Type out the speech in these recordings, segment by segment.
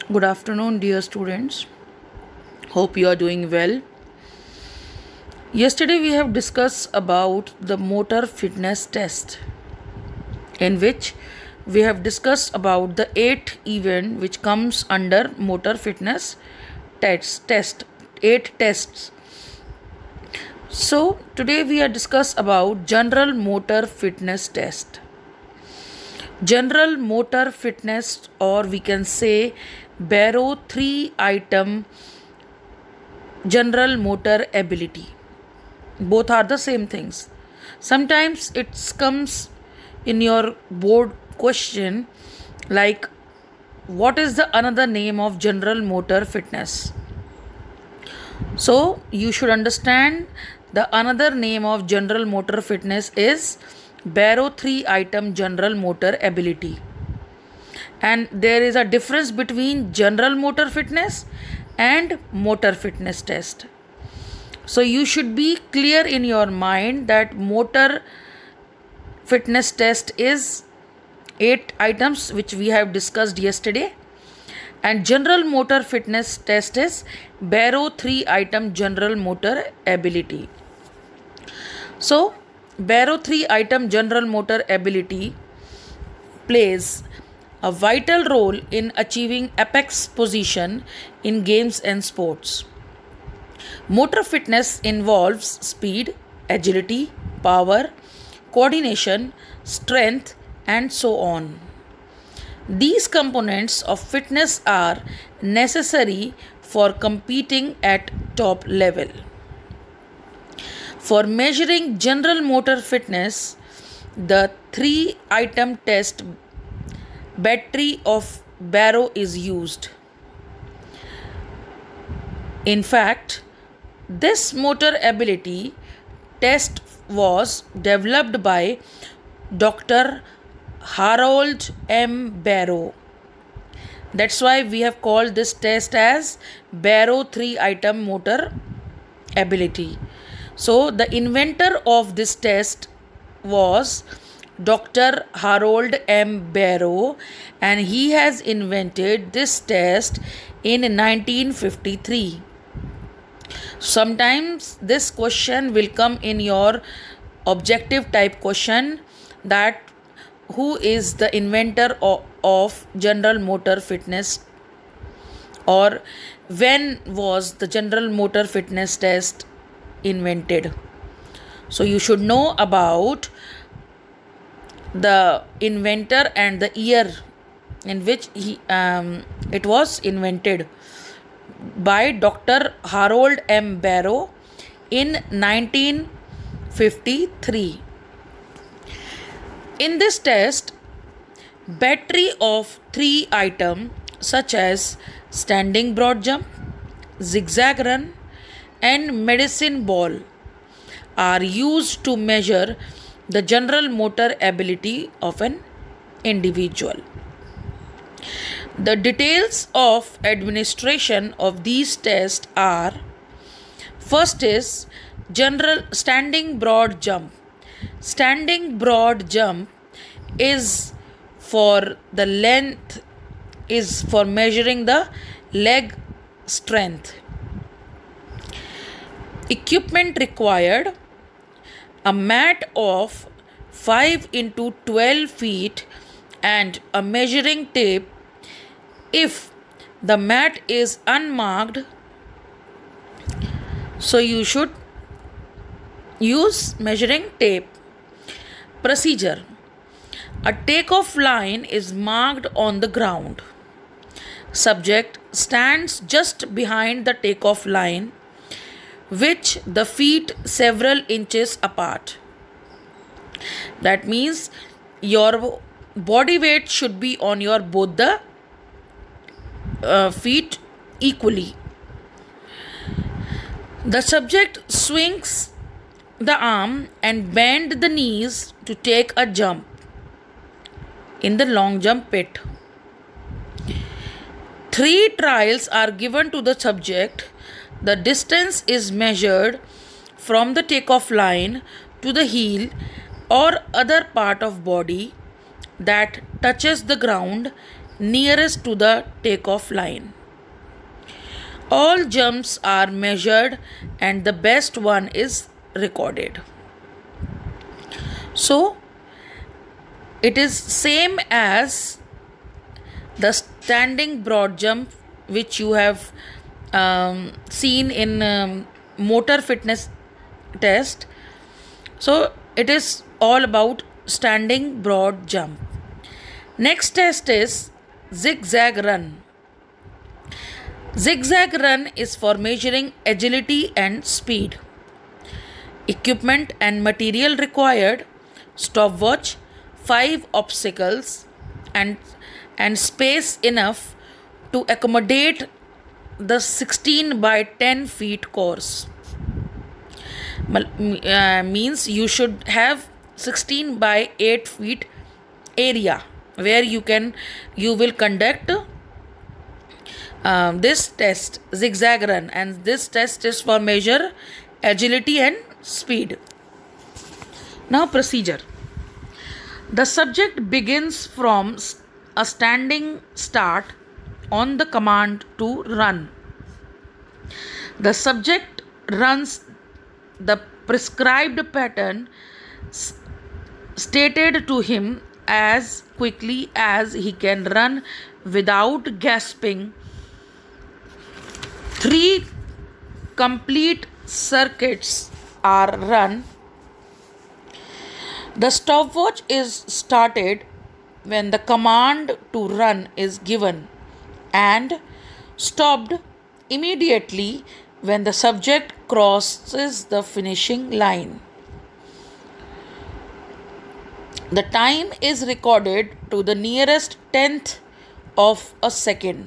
Good afternoon, dear students. Hope you are doing well. Yesterday, we have discussed about the motor fitness test, in which we have discussed about the 8 event which comes under motor fitness test 8 tests. So today we are discuss about general motor fitness test. General motor fitness, or we can say Barrow 3 item general motor ability. Both are the same things. Sometimes it comes in your board question like, what is the another name of general motor fitness? So you should understand the another name of general motor fitness is Barrow 3 item general motor ability. And there is a difference between general motor fitness and motor fitness test. So you should be clear in your mind that motor fitness test is 8 items which we have discussed yesterday, and general motor fitness test is Barrow 3 item general motor ability. So Barrow 3 item general motor ability plays a vital role in achieving apex position in games and sports. Motor fitness involves speed, agility, power, coordination, strength, and so on. These components of fitness are necessary for competing at top level. For measuring general motor fitness, the 3 item test battery of Barrow is used. In fact, this motor ability test was developed by Dr. Harold M. Barrow. That's why we have called this test as Barrow 3 item motor ability. So the inventor of this test was Dr. Harold M. Barrow, and he has invented this test in 1953. Sometimes this question will come in your objective type question, that who is the inventor of general motor fitness, or when was the general motor fitness test invented. So you should know about the inventor and the year in which it was invented by Dr. Harold M. Barrow in 1953. In this test, battery of 3 items such as standing broad jump, zigzag run, and medicine ball are used to measure the general motor ability of an individual. The details of administration of these tests are: first is general standing broad jump. Standing broad jump is for the length, is for measuring the leg strength. Equipment required: a mat of 5 into 12 feet and a measuring tape. If the mat is unmarked, so you should use measuring tape. Procedure: a takeoff line is marked on the ground. Subject stands just behind the takeoff line, which the feet several inches apart. That means your body weight should be on your both the feet equally. The subject swings the arm and bend the knees to take a jump in the long jump pit. 3 trials are given to the subject. The distance is measured from the takeoff line to the heel or other part of body that touches the ground nearest to the takeoff line. All jumps are measured and the best one is recorded. So it is same as the standing broad jump which you have seen in motor fitness test. So it is all about standing broad jump. Next test is zigzag run. Zigzag run is for measuring agility and speed. Equipment and material required: stopwatch, 5 obstacles, and space enough to accommodate the 16 by 10 feet course. Means you should have 16 by 8 feet area where you will conduct this test, zigzag run, and this test is for measure agility and speed. Now procedure. The subject begins from a standing start on the command to run. The subject runs the prescribed pattern stated to him as quickly as he can run without gasping. 3 complete circuits are run. The stopwatch is started when the command to run is given and stopped immediately when the subject crosses the finishing line. The time is recorded to the nearest tenth of a second.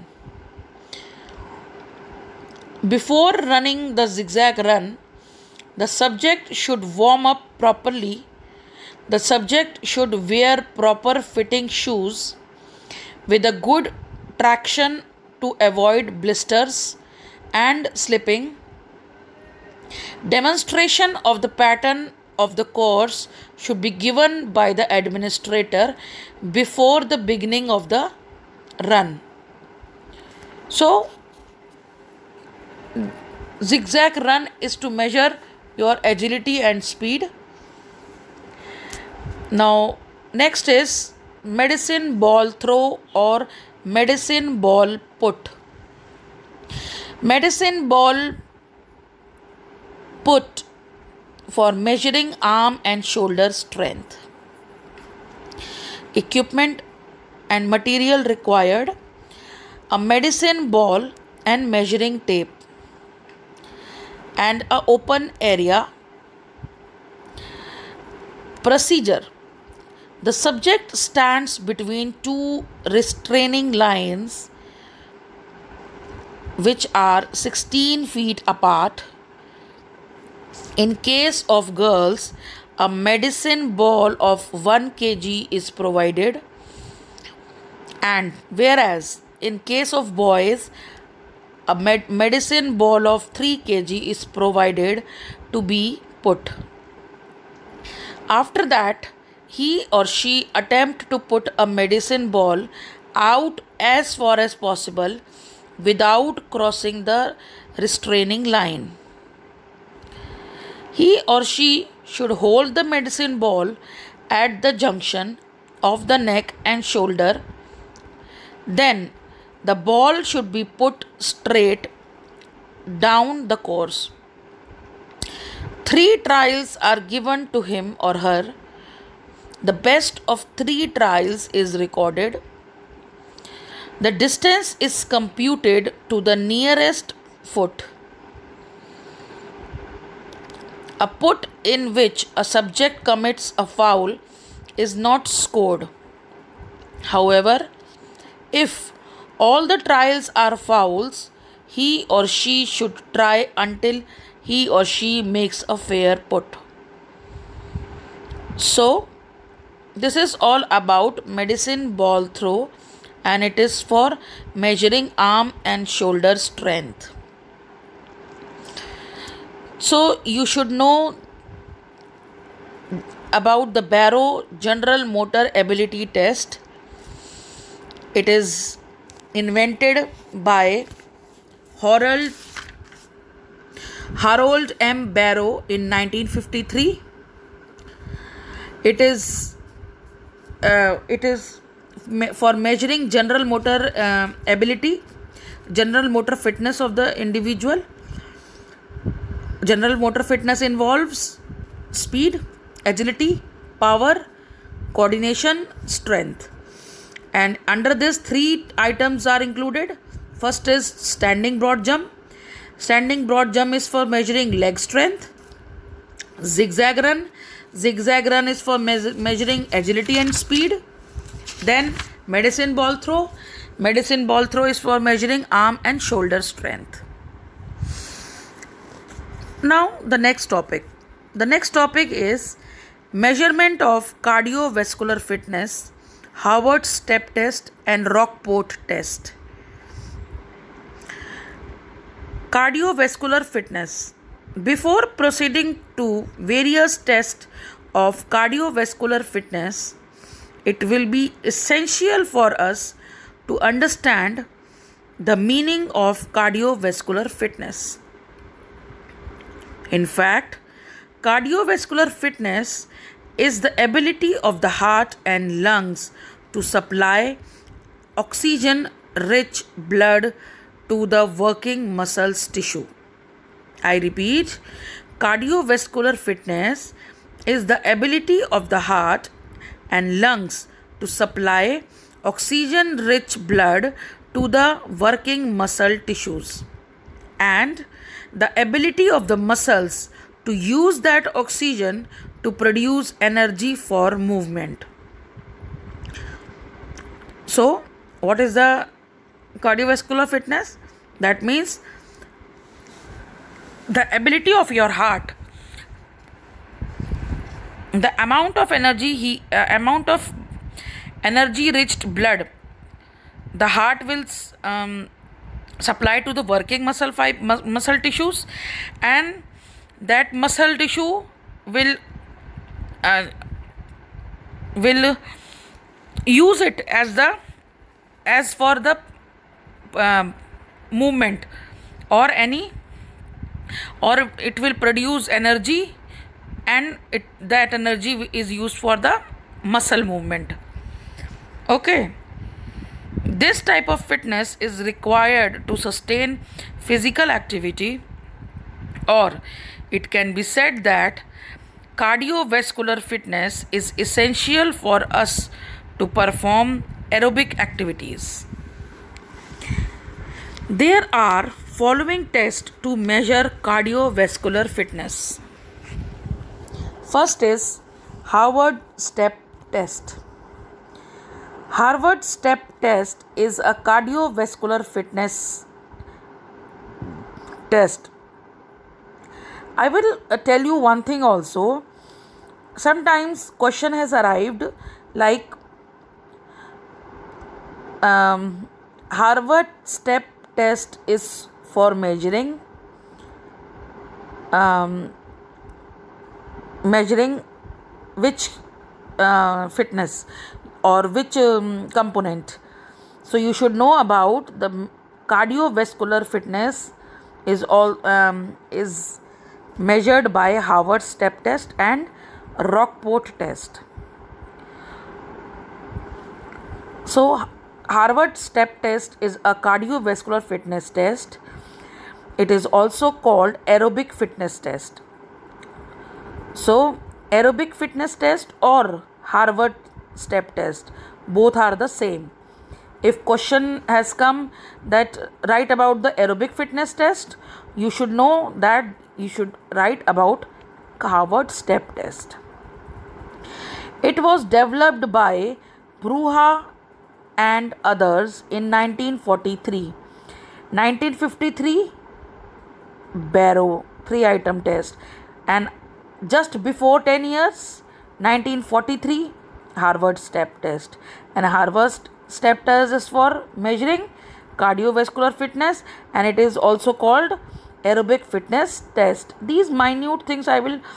Before running the zigzag run, the subject should warm up properly. The subject should wear proper fitting shoes with a good traction to avoid blisters and slipping. Demonstration of the pattern of the course should be given by the administrator before the beginning of the run. So, zigzag run is to measure your agility and speed. Now, next is medicine ball throw or medicine ball put. Medicine ball put for measuring arm and shoulder strength. Equipment and material required: a medicine ball and measuring tape, and an open area. Procedure: the subject stands between 2 restraining lines which are 16 feet apart. In case of girls, a medicine ball of 1 kg is provided, and whereas in case of boys, a medicine ball of 3 kg is provided to be put. After that, he or she attempt to put a medicine ball out as far as possible without crossing the restraining line. He or she should hold the medicine ball at the junction of the neck and shoulder. Then the ball should be put straight down the course. 3 trials are given to him or her. The best of 3 trials is recorded. The distance is computed to the nearest foot. A put in which a subject commits a foul is not scored. However, if all the trials are fouls, he or she should try until he or she makes a fair put. So, this is all about medicine ball throw, and it is for measuring arm and shoulder strength. So, you should know about the Barrow General Motor Ability Test. It is invented by Harold M. Barrow in 1953. It is for measuring general motor ability, general motor fitness of the individual. General motor fitness involves speed, agility, power, coordination, strength. And under this, 3 items are included. First is standing broad jump. Standing broad jump is for measuring leg strength. Zigzag run. Zigzag run is for measuring agility and speed. Then medicine ball throw. Medicine ball throw is for measuring arm and shoulder strength. Now the next topic. The next topic is measurement of cardiovascular fitness, Harvard step test and Rockport test. Cardiovascular fitness. Before proceeding to various tests of cardiovascular fitness, it will be essential for us to understand the meaning of cardiovascular fitness. In fact, cardiovascular fitness is the ability of the heart and lungs to supply oxygen-rich blood to the working muscles tissue. I repeat, cardiovascular fitness is the ability of the heart and lungs to supply oxygen-rich blood to the working muscle tissues, and the ability of the muscles to use that oxygen to produce energy for movement. So, what is the cardiovascular fitness? That means the ability of your heart, the amount of energy rich blood the heart will supply to the working muscle tissues, and that muscle tissue will use it as for the movement or it will produce energy, and that energy is used for the muscle movement. Okay, this type of fitness is required to sustain physical activity, or it can be said that cardiovascular fitness is essential for us to perform aerobic activities. There are following tests to measure cardiovascular fitness. First is Harvard step test. Harvard step test is a cardiovascular fitness test. I will tell you one thing also. Sometimes question has arrived like Harvard step test is for measuring which fitness or which component. So you should know about the cardiovascular fitness is measured by Harvard step test and Rockport test. So Harvard step test is a cardiovascular fitness test. It is also called aerobic fitness test. So aerobic fitness test or Harvard step test, both are the same. If question has come that write about the aerobic fitness test, you should know that you should write about Harvard step test. It was developed by Bruha and others in 1943. 1953, Barrow 3-item test, and just before 10 years, 1943, Harvard step test. And Harvard step test is for measuring cardiovascular fitness, and it is also called aerobic fitness test. These minute things I will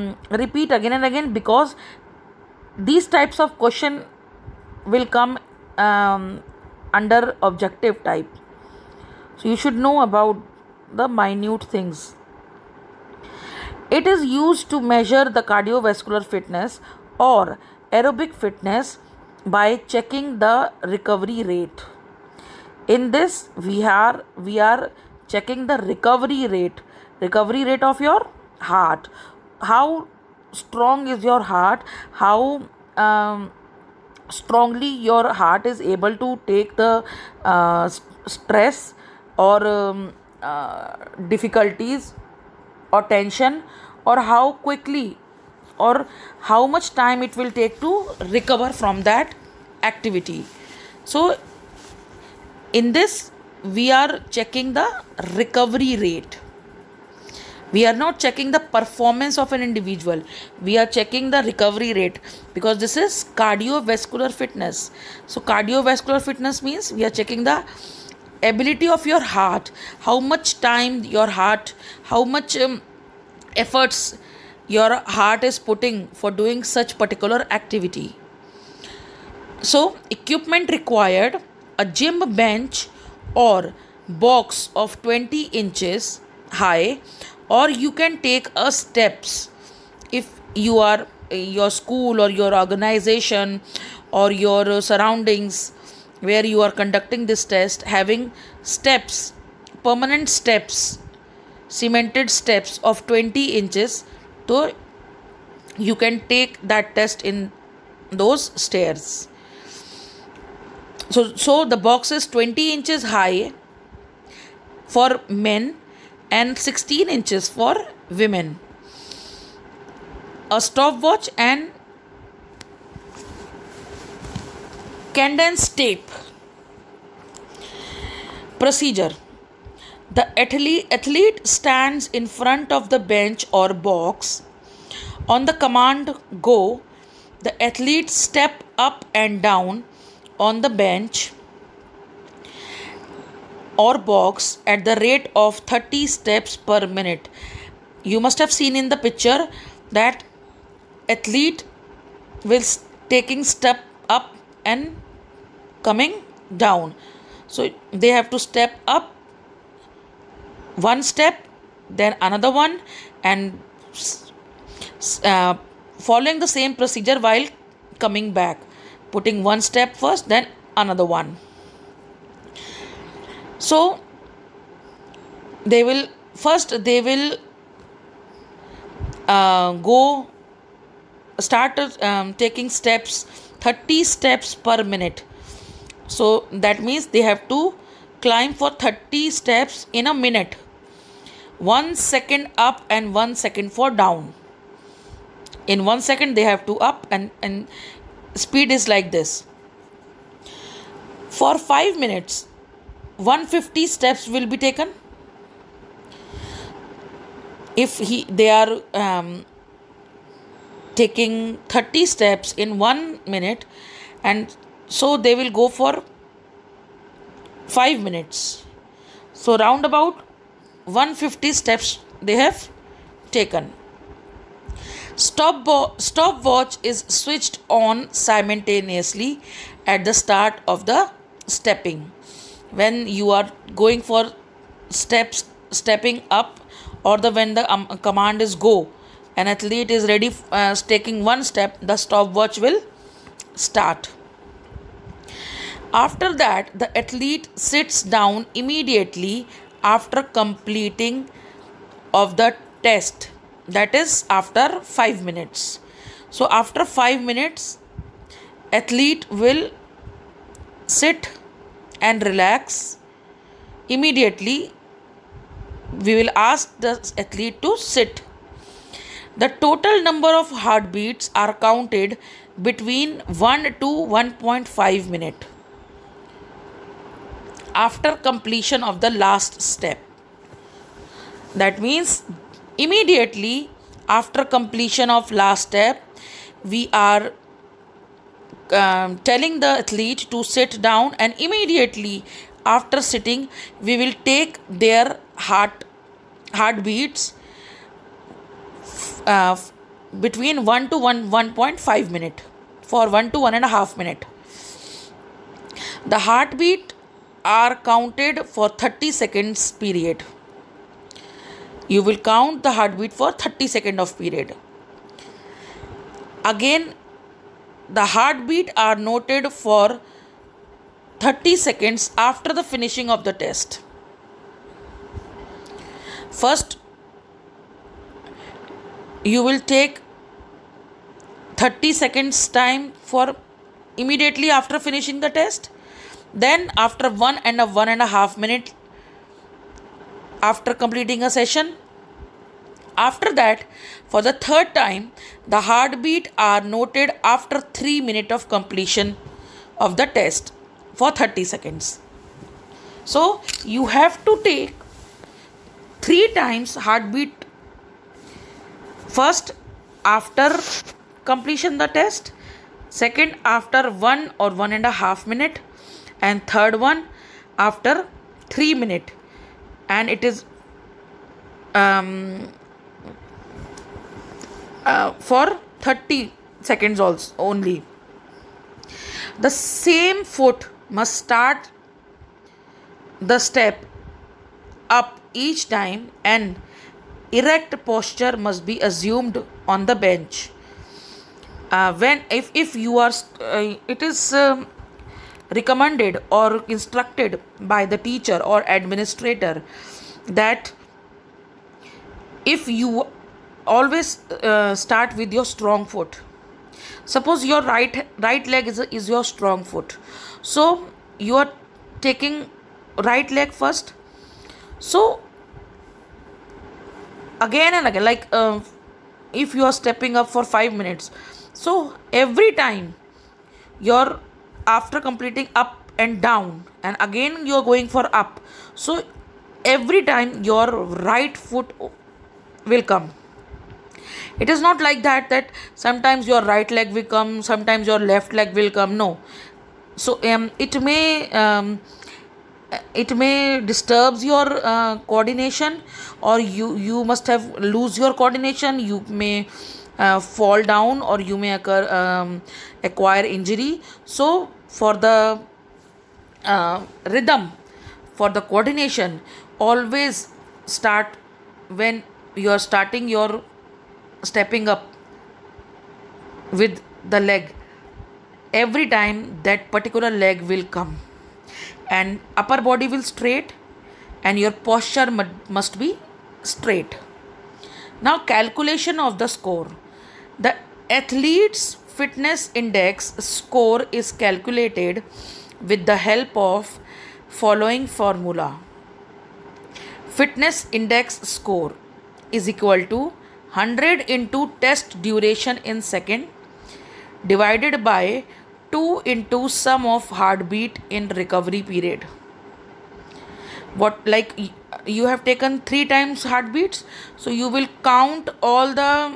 repeat again and again, because these types of question will come under objective type. So you should know about the minute things. It is used to measure the cardiovascular fitness or aerobic fitness by checking the recovery rate. In this, we are checking the recovery rate of your heart. How strong is your heart? How strongly your heart is able to take the stress or difficulties or tension, or how quickly or how much time it will take to recover from that activity. So in this, we are checking the recovery rate. We are not checking the performance of an individual, we are checking the recovery rate, because this is cardiovascular fitness. So cardiovascular fitness means we are checking the ability of your heart, how much time your heart, how much efforts your heart is putting for doing such particular activity. So equipment required: a gym bench or box of 20 inches high, or you can take a steps. If you are your school or your organization or your surroundings where you are conducting this test having steps, permanent steps, cemented steps of 20 inches, so you can take that test in those stairs. So the box is 20 inches high for men and 16 inches for women. A stopwatch and cadence tape. Procedure: the athlete stands in front of the bench or box. On the command go, the athlete step up and down on the bench or box at the rate of 30 steps per minute. You must have seen in the picture that athlete will taking step up and coming down. So they have to step up one step, then another one, and following the same procedure while coming back, putting one step first, then another one. So they will go start taking steps, 30 steps per minute. So that means they have to climb for 30 steps in a minute, 1 second up and 1 second for down. In 1 second they have to up, and speed is like this. For 5 minutes 150 steps will be taken. If they are taking 30 steps in 1 minute, and so they will go for 5 minutes. So round about 150 steps they have taken. Stopwatch is switched on simultaneously at the start of the stepping. When you are going for stepping up, or when the command is go, an athlete is ready taking one step, the stopwatch will start. After that, the athlete sits down immediately after completing of the test, that is after 5 minutes. So after 5 minutes athlete will sit and relax. Immediately we will ask the athlete to sit. The total number of heartbeats are counted between 1 to 1.5 minutes after completion of the last step. That means immediately after completion of last step, we are telling the athlete to sit down, and immediately after sitting we will take their heartbeats between 1 to 1.5 minute for 1 to 1.5 minute. The heartbeat are counted for 30 seconds period. You will count the heartbeat for 30 seconds of period. Again, the heartbeat are noted for 30 seconds after the finishing of the test. First, you will take 30 seconds time for immediately after finishing the test. Then after 1.5 minutes after completing a session. After that, for the third time, the heartbeat are noted after 3 minutes of completion of the test for 30 seconds. So you have to take 3 times heartbeat. First after completion the test, second after 1 or 1.5 minute, and third one after 3 minutes, and it is for 30 seconds also only. The same foot must start the step up each time, and erect posture must be assumed on the bench. When if you are it is recommended or instructed by the teacher or administrator that if you always start with your strong foot. Suppose your right leg is your strong foot, so you are taking right leg first. So again and again, like if you are stepping up for 5 minutes, so every time you're after completing up and down, and again you are going for up, so every time your right foot will come. It is not like that sometimes your right leg will come, sometimes your left leg will come. No. So it may disturbs your coordination, or you must have lose your coordination. You may fall down, or you may acquire injury. So for the rhythm, for the coordination, always start when you are starting your stepping up with the leg. Every time that particular leg will come, and upper body will straight, and your posture must be straight. Now, calculation of the score. The athlete's fitness index score is calculated with the help of following formula. Fitness index score is equal to 100 into test duration in second divided by 2 into sum of heartbeat in recovery period. What, like you have taken 3 times heartbeats, so you will count all the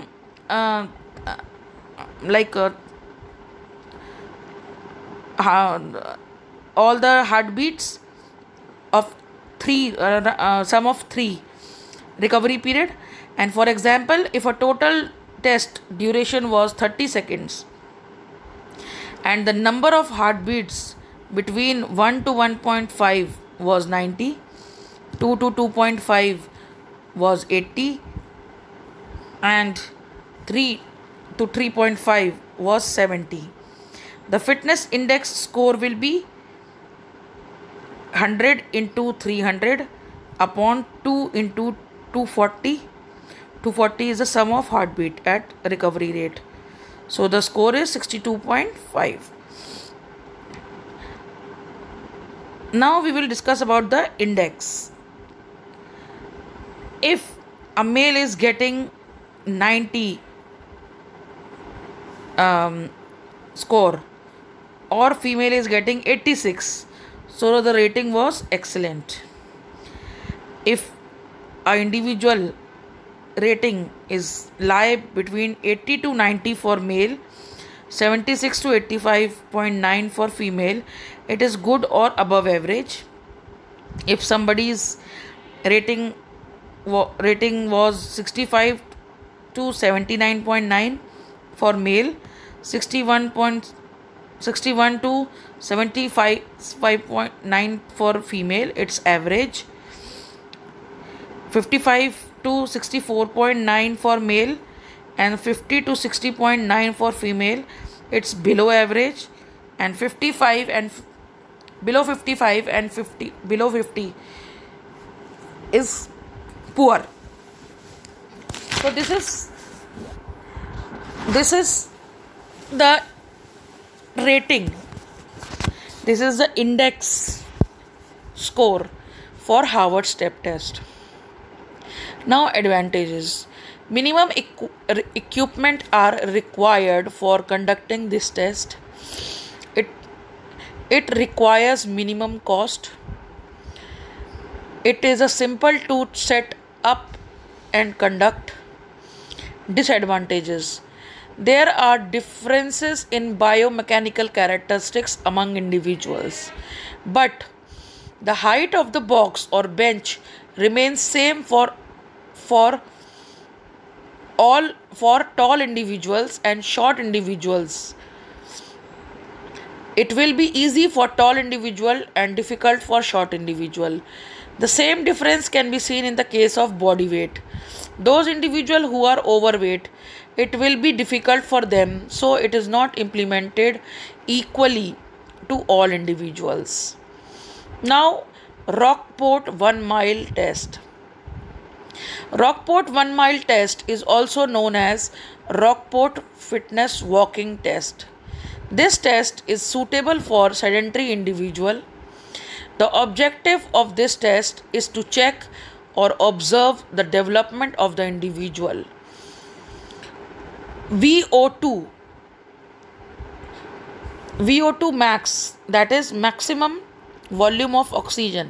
all the heartbeats of 3 sum of 3 recovery period. And for example, if a total test duration was 30 seconds and the number of heartbeats between 1 to 1.5 was 90, 2 to 2.5 was 80, and 3 to 3.5 was 70. The fitness index score will be 100 into 300 upon 2 into 240. 240 is the sum of heartbeat at recovery rate. So the score is 62.5. Now we will discuss about the index. If a male is getting 90 score, or female is getting 86, so the rating was excellent. If an individual rating is lie between 80 to 90 for male, 76 to 85.9 for female, it is good or above average. If somebody's rating was 65 to 79.9 for male, 61.6 61 to 75.9 for female, it's average. 55 to 64.9 for male, and 50 to 60.9 for female, it's below average. And 55 and below 55 and 50 below 50 is poor. So this is the rating. This is the index score for Harvard step test. Now, advantages. Minimum equipment are required for conducting this test. It requires minimum cost. It is a simple to set up and conduct. Disadvantages. There are differences in biomechanical characteristics among individuals, but the height of the box or bench remains same for tall individuals and short individuals. It will be easy for tall individual and difficult for short individual. The same difference can be seen in the case of body weight. Those individuals who are overweight, it will be difficult for them, so it is not implemented equally to all individuals. Now, Rockport 1 mile test. Rockport 1 mile test is also known as Rockport Fitness Walking Test. This test is suitable for sedentary individual. The objective of this test is to check or observe the development of the individual. VO2 max, that is maximum volume of oxygen.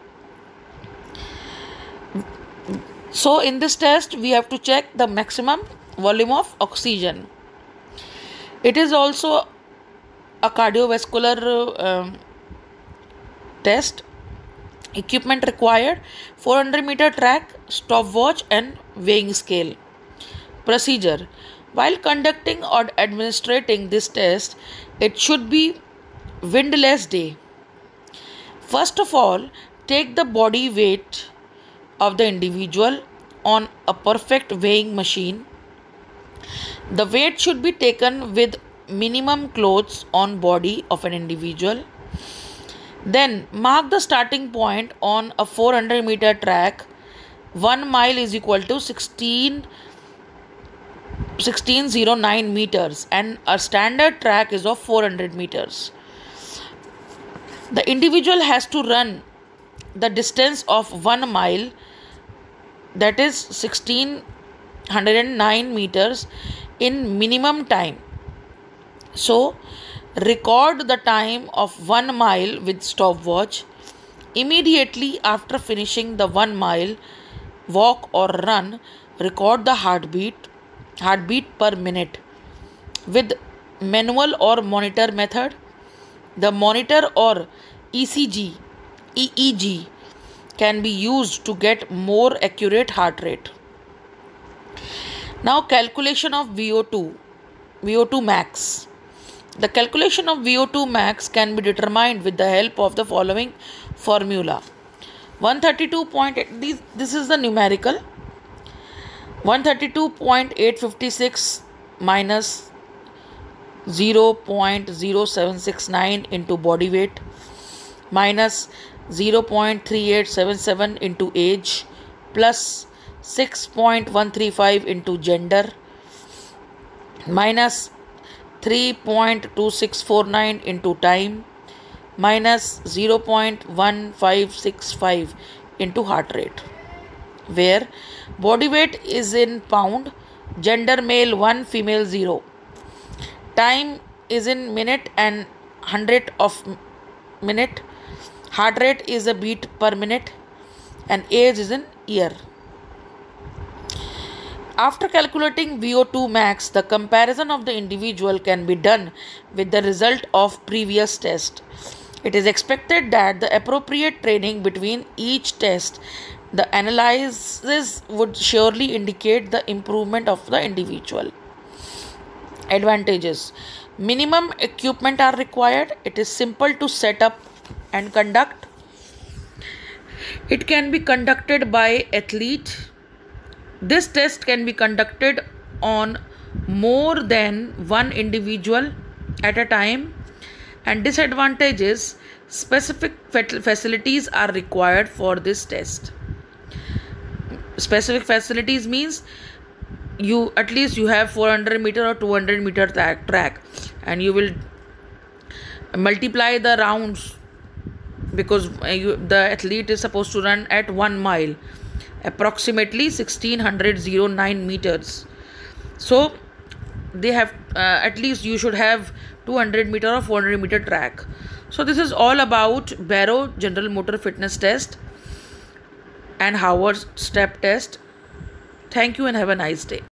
So in this test we have to check the maximum volume of oxygen. It is also a cardiovascular test. Equipment required: 400-meter track, stopwatch and weighing scale. Procedure: while conducting or administrating this test, it should be windless day. First of all, take the body weight of the individual on a perfect weighing machine. The weight should be taken with minimum clothes on body of an individual. Then mark the starting point on a 400-meter track. 1 mile is equal to 1609 meters and a standard track is of 400 meters. The individual has to run the distance of 1 mile, that is 1609 meters, in minimum time. So, record the time of 1 mile with stopwatch. Immediately after finishing the 1 mile walk or run, record the heartbeat per minute with manual or monitor method. The monitor or EEG can be used to get more accurate heart rate. Now, calculation of VO2 max. The calculation of VO2 max can be determined with the help of the following formula. 132.8, this is the numerical. 132.856 minus 0.0769 into body weight minus 0.3877 into age plus 6.135 into gender minus 3.2649 into time minus 0.1565 into heart rate, where body weight is in pound, gender male 1, female 0, time is in minute and 100 of minute, heart rate is a beat per minute, and age is in year. After calculating VO2 max, the comparison of the individual can be done with the result of previous test. It is expected that the appropriate training between each test, the analysis would surely indicate the improvement of the individual. Advantages: Minimum equipment are required. It is simple to set up and conduct. It can be conducted by athlete. This test can be conducted on more than one individual at a time. And disadvantages: specific facilities are required for this test. Specific facilities means you at least you have 400-meter or 200-meter track, and you will multiply the rounds, because the athlete is supposed to run at 1 mile, approximately 1609 meters. So they have at least you should have 200-meter or 400-meter track. So this is all about Barrow General Motor Fitness Test and Howard Step Test. Thank you and have a nice day.